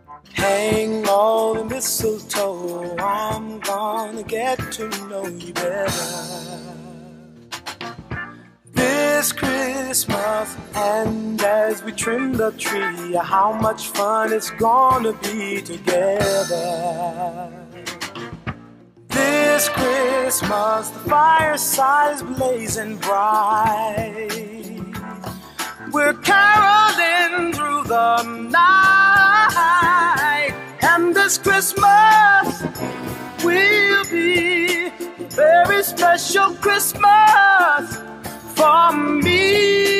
Hang all the mistletoe, I'm gonna get to know you better this Christmas. And as we trim the tree, how much fun it's gonna be together this Christmas. The fireside is blazing bright, we're caroling through the night, and this Christmas will be a very special Christmas for me.